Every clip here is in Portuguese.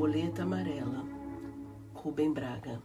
borboleta amarela. Rubem Braga.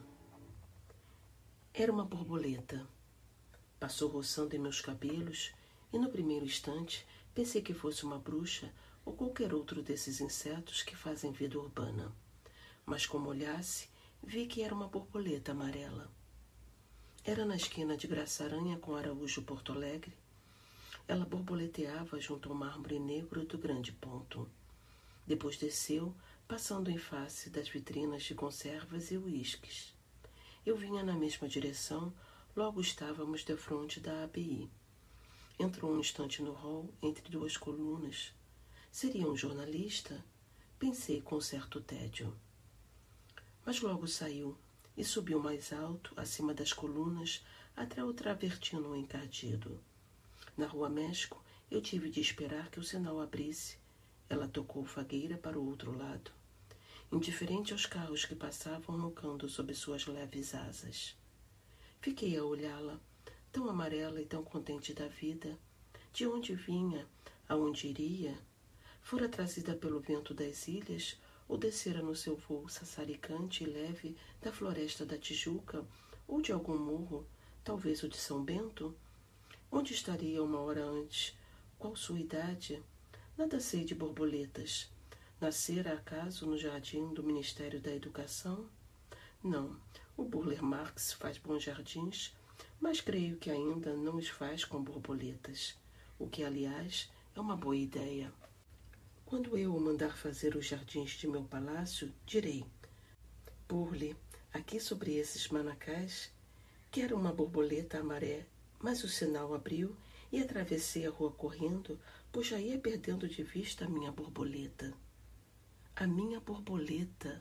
Era uma borboleta. Passou roçando em meus cabelos e no primeiro instante pensei que fosse uma bruxa ou qualquer outro desses insetos que fazem vida urbana. Mas como olhasse, vi que era uma borboleta amarela. Era na esquina de Graça Aranha com Araújo Porto Alegre. Ela borboleteava junto ao mármore negro do Grande Ponto. Depois desceu, passando em face das vitrinas de conservas e uísques. Eu vinha na mesma direção, logo estávamos defronte da ABI. Entrou um instante no hall, entre duas colunas. Seria um jornalista? Pensei com certo tédio. Mas logo saiu e subiu mais alto, acima das colunas, até o travertino encardido. Na Rua México, eu tive de esperar que o sinal abrisse. Ela tocou fagueira para o outro lado, indiferente aos carros que passavam roncando sob suas leves asas. Fiquei a olhá-la, tão amarela e tão contente da vida. De onde vinha, aonde iria? Fora trazida pelo vento das ilhas ou descera no seu voo sassaricante e leve da floresta da Tijuca ou de algum morro, talvez o de São Bento? Onde estaria uma hora antes? Qual sua idade? Nada sei de borboletas. Nascera acaso no jardim do Ministério da Educação? Não, o Burle Marx faz bons jardins, mas creio que ainda não os faz com borboletas, o que, aliás, é uma boa ideia. Quando eu mandar fazer os jardins de meu palácio, direi: Burle, aqui sobre esses manacais, quero uma borboleta à maré. Mas o sinal abriu e atravessei a rua correndo, pois já ia perdendo de vista a minha borboleta. A minha borboleta.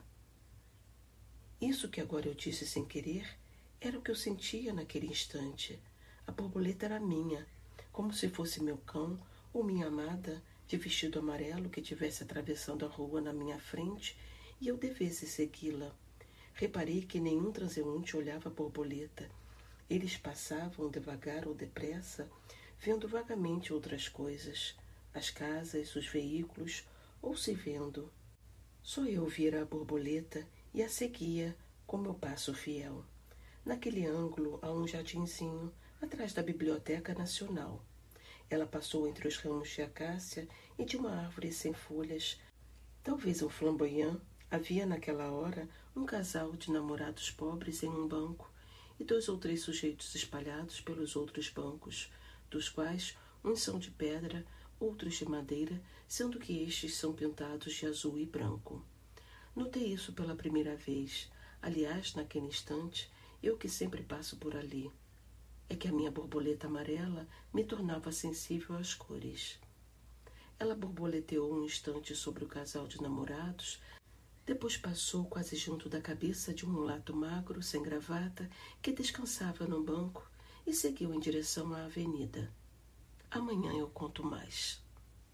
Isso que agora eu disse sem querer era o que eu sentia naquele instante. A borboleta era minha, como se fosse meu cão ou minha amada de vestido amarelo que estivesse atravessando a rua na minha frente e eu devesse segui-la. Reparei que nenhum transeunte olhava a borboleta. Eles passavam devagar ou depressa, vendo vagamente outras coisas, as casas, os veículos, ou se vendo. Só eu vira a borboleta e a seguia com meu passo fiel. Naquele ângulo há um jardinzinho, atrás da Biblioteca Nacional. Ela passou entre os ramos de acácia e de uma árvore sem folhas, talvez um flamboyant. Havia naquela hora um casal de namorados pobres em um banco, e 2 ou 3 sujeitos espalhados pelos outros bancos, dos quais uns são de pedra, outros de madeira, sendo que estes são pintados de azul e branco. Notei isso pela primeira vez. Aliás, naquele instante, eu que sempre passo por ali. É que a minha borboleta amarela me tornava sensível às cores. Ela borboleteou um instante sobre o casal de namorados, depois passou quase junto da cabeça de um mulato magro, sem gravata, que descansava num banco e seguiu em direção à avenida. Amanhã eu conto mais.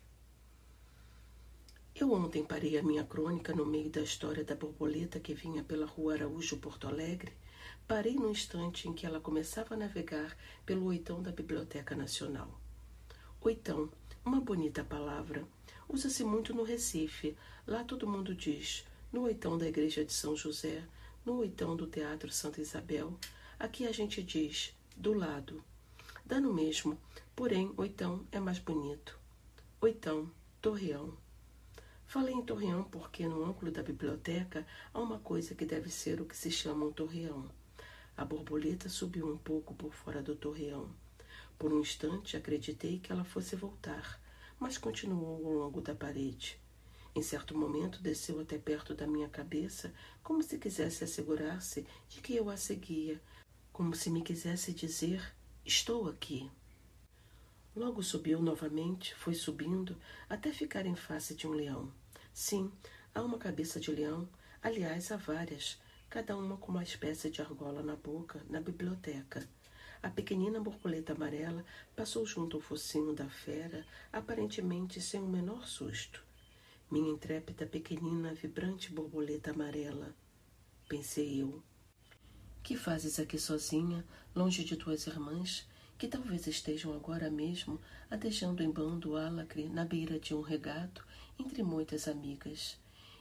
Eu ontem parei a minha crônica no meio da história da borboleta que vinha pela rua Araújo Porto Alegre. Parei no instante em que ela começava a navegar pelo oitão da Biblioteca Nacional. Oitão, uma bonita palavra. Usa-se muito no Recife. Lá todo mundo diz: no oitão da Igreja de São José, no oitão do Teatro Santa Isabel. Aqui a gente diz do lado. Dá no mesmo, porém oitão é mais bonito. Oitão, Torreão. Falei em Torreão porque no ângulo da biblioteca há uma coisa que deve ser o que se chama um torreão. A borboleta subiu um pouco por fora do torreão. Por um instante acreditei que ela fosse voltar, mas continuou ao longo da parede. Em certo momento desceu até perto da minha cabeça, como se quisesse assegurar-se de que eu a seguia, como se me quisesse dizer: estou aqui. Logo subiu novamente, foi subindo, até ficar em face de um leão. Sim, há uma cabeça de leão, aliás, há várias, cada uma com uma espécie de argola na boca, na biblioteca. A pequenina borboleta amarela passou junto ao focinho da fera, aparentemente sem o menor susto. Minha intrépida, pequenina, vibrante borboleta amarela, pensei eu. Que fazes aqui sozinha, longe de tuas irmãs, que talvez estejam agora mesmo adejando em bando álacre na beira de um regato entre muitas amigas?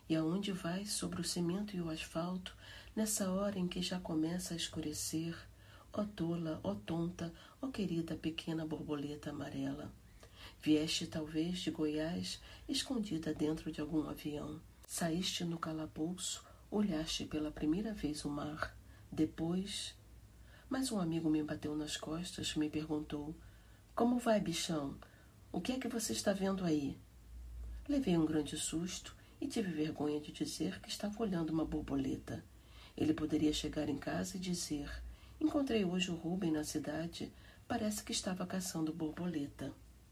E aonde vais sobre o cimento e o asfalto, nessa hora em que já começa a escurecer? Ó tola, ó tonta, ó querida pequena borboleta amarela. Vieste talvez de Goiás, escondida dentro de algum avião. Saíste no calabouço, olhaste pela primeira vez o mar. Depois... Mas um amigo me bateu nas costas e me perguntou: como vai, bichão? O que é que você está vendo aí? Levei um grande susto e tive vergonha de dizer que estava olhando uma borboleta. Ele poderia chegar em casa e dizer: encontrei hoje o Rubem na cidade, parece que estava caçando borboleta.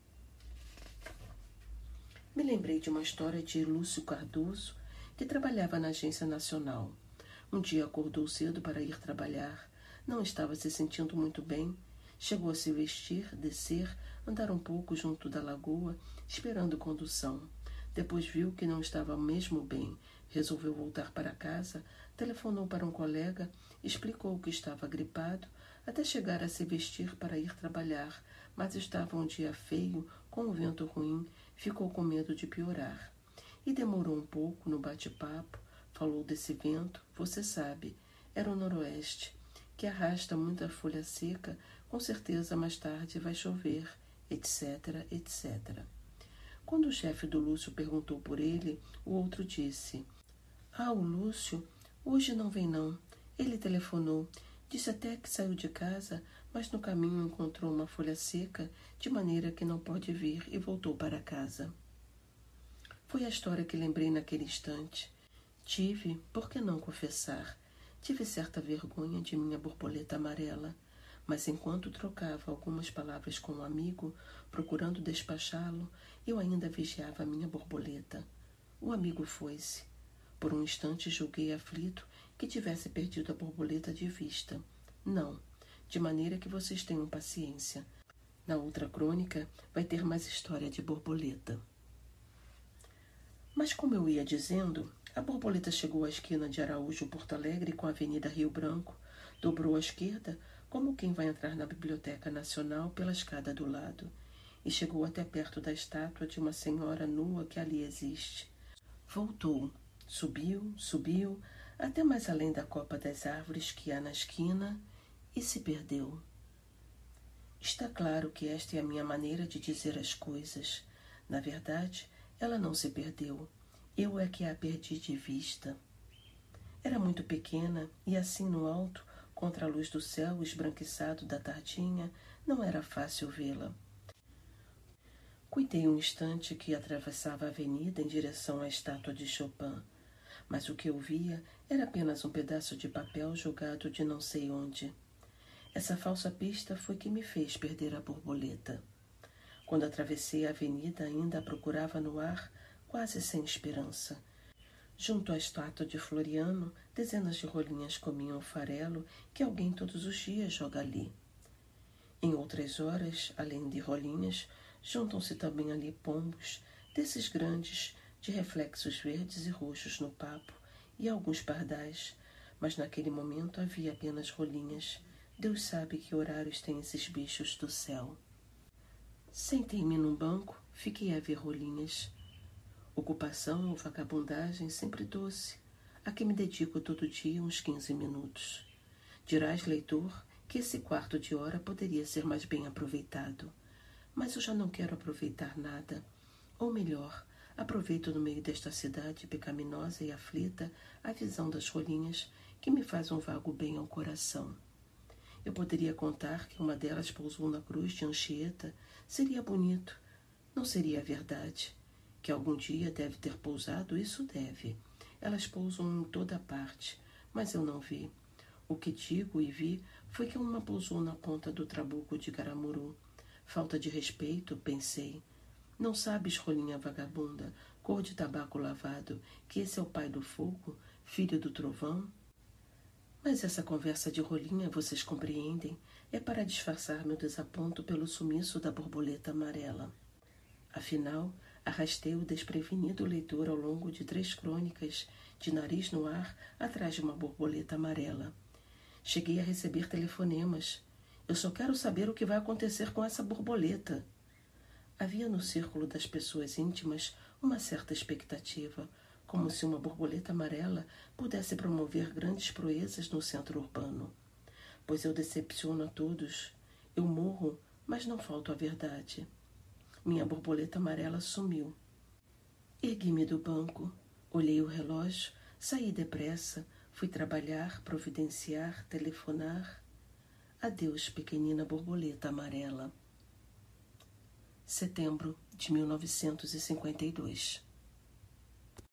Me lembrei de uma história de Lúcio Cardoso, que trabalhava na Agência Nacional. Um dia acordou cedo para ir trabalhar. Não estava se sentindo muito bem. Chegou a se vestir, descer, andar um pouco junto da lagoa, esperando condução. Depois viu que não estava mesmo bem. Resolveu voltar para casa, telefonou para um colega, explicou que estava gripado, até chegar a se vestir para ir trabalhar, mas estava um dia feio, com um vento ruim, ficou com medo de piorar. E demorou um pouco no bate-papo, falou desse vento, você sabe, era o noroeste, que arrasta muita folha seca, com certeza mais tarde vai chover, etc, etc. Quando o chefe do Lúcio perguntou por ele, o outro disse: o Lúcio, hoje não vem não. Ele telefonou, disse até que saiu de casa, mas no caminho encontrou uma folha seca, de maneira que não pode vir e voltou para casa. Foi a história que lembrei naquele instante. Tive, por que não confessar, tive certa vergonha de minha borboleta amarela, mas enquanto trocava algumas palavras com um amigo, procurando despachá-lo, eu ainda vigiava a minha borboleta. O amigo foi-se. Por um instante julguei aflito que tivesse perdido a borboleta de vista. Não, de maneira que vocês tenham paciência. Na outra crônica vai ter mais história de borboleta. Mas como eu ia dizendo, a borboleta chegou à esquina de Araújo, Porto Alegre, com a Avenida Rio Branco, dobrou à esquerda, como quem vai entrar na Biblioteca Nacional pela escada do lado, e chegou até perto da estátua de uma senhora nua que ali existe. Voltou, subiu, até mais além da copa das árvores que há na esquina, e se perdeu. Está claro que esta é a minha maneira de dizer as coisas. Na verdade, ela não se perdeu. Eu é que a perdi de vista. Era muito pequena e assim no alto, contra a luz do céu esbranquiçado da tardinha, não era fácil vê-la. Cuidei um instante que atravessava a avenida em direção à estátua de Chopin, mas o que eu via era apenas um pedaço de papel jogado de não sei onde. Essa falsa pista foi que me fez perder a borboleta. Quando atravessei a avenida, ainda a procurava no ar, quase sem esperança. Junto à estátua de Floriano, dezenas de rolinhas comiam o farelo que alguém todos os dias joga ali. Em outras horas, além de rolinhas, juntam-se também ali pombos, desses grandes, de reflexos verdes e roxos no papo, e alguns pardais, mas naquele momento havia apenas rolinhas. Deus sabe que horários têm esses bichos do céu. Sentei-me num banco, fiquei a ver rolinhas. Ocupação ou vagabundagem sempre doce, a que me dedico todo dia uns 15 minutos. Dirás, leitor, que esse quarto de hora poderia ser mais bem aproveitado. Mas eu já não quero aproveitar nada. Ou melhor, aproveito no meio desta cidade pecaminosa e aflita a visão das rolinhas que me faz um vago bem ao coração. Eu poderia contar que uma delas pousou na cruz de Anchieta. Seria bonito. Não seria verdade. Que algum dia deve ter pousado, isso deve. Elas pousam em toda parte, mas eu não vi. O que digo e vi foi que uma pousou na ponta do trabuco de Garamuru. Falta de respeito, pensei. Não sabes, rolinha vagabunda, cor de tabaco lavado, que esse é o pai do fogo, filho do trovão? Mas essa conversa de rolinha, vocês compreendem, é para disfarçar meu desaponto pelo sumiço da borboleta amarela. Afinal, arrastei o desprevenido leitor ao longo de 3 crônicas, de nariz no ar, atrás de uma borboleta amarela. Cheguei a receber telefonemas. Eu só quero saber o que vai acontecer com essa borboleta. Havia no círculo das pessoas íntimas uma certa expectativa. como se uma borboleta amarela pudesse promover grandes proezas no centro urbano. Pois eu decepciono a todos. Eu morro, mas não falto à verdade. Minha borboleta amarela sumiu. Ergui-me do banco, olhei o relógio, saí depressa, fui trabalhar, providenciar, telefonar. Adeus, pequenina borboleta amarela. Setembro de 1952.